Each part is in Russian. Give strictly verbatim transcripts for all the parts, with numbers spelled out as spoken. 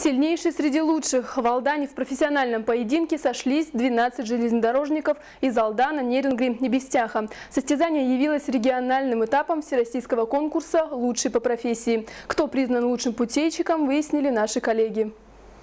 Сильнейший среди лучших. В Алдане в профессиональном поединке сошлись двенадцать железнодорожников из Алдана, Нерюнгри и Бестяха. Состязание явилось региональным этапом всероссийского конкурса «Лучший по профессии». Кто признан лучшим путейщиком, выяснили наши коллеги.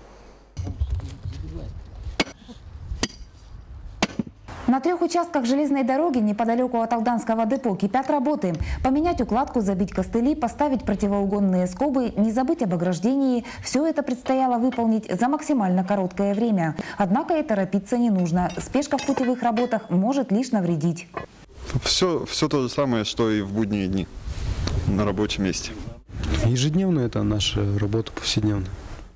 На трех участках железной дороги неподалеку от Алданского депо кипят работы. Поменять укладку, забить костыли, поставить противоугонные скобы, не забыть об ограждении – все это предстояло выполнить за максимально короткое время. Однако и торопиться не нужно. Спешка в путевых работах может лишь навредить. Все, все то же самое, что и в будние дни на рабочем месте. Ежедневно это наша работа повседневная.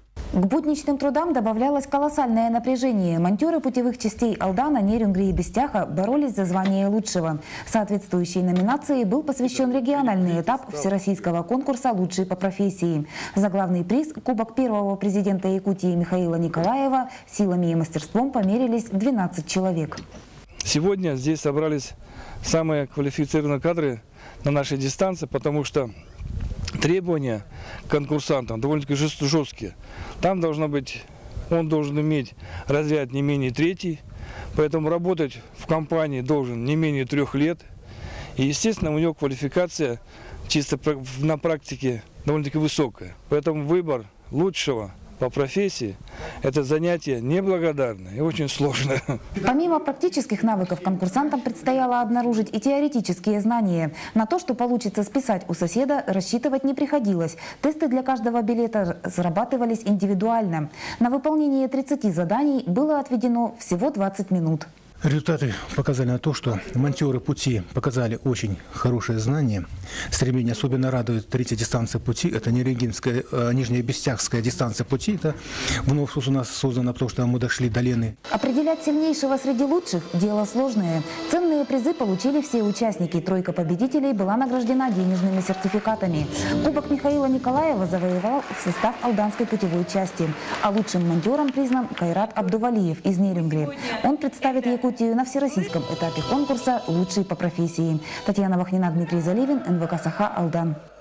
К будничным трудам добавлялось колоссальное напряжение. Монтеры путевых частей Алдана, Нерюнгри и Бестяха боролись за звание лучшего. Соответствующей номинации был посвящен региональный этап всероссийского конкурса «Лучший по профессии». За главный приз – кубок первого президента Якутии Михаила Николаева силами и мастерством померились двенадцать человек. Сегодня здесь собрались самые квалифицированные кадры на нашей дистанции, потому что требования к конкурсантам довольно-таки жесткие. Там должно быть, он должен иметь разряд не менее третий, поэтому работать в компании должен не менее трех лет. И, естественно, у него квалификация чисто на практике довольно-таки высокая. Поэтому выбор лучшего по профессии – это занятие неблагодарное и очень сложное. Помимо практических навыков конкурсантам предстояло обнаружить и теоретические знания. На то, что получится списать у соседа, рассчитывать не приходилось. Тесты для каждого билета зарабатывались индивидуально. На выполнение тридцати заданий было отведено всего двадцать минут. Результаты показали на то, что монтеры пути показали очень хорошее знание. Стремление особенно радует третья дистанция пути. Это Нерюнгинская, Нижняя Бестяхская дистанция пути. Это вновь у нас создано, потому что мы дошли до Лены. Определять сильнейшего среди лучших – дело сложное. Ценные призы получили все участники. Тройка победителей была награждена денежными сертификатами. Кубок Михаила Николаева завоевал состав Алданской путевой части. А лучшим монтером признан Кайрат Абдувалиев из Нерюнгри. Он представит Якутию на всероссийском этапе конкурса «Лучший по профессии». Татьяна Вахнина, Дмитрий Заливин, эн вэ ка «Саха», Алдан.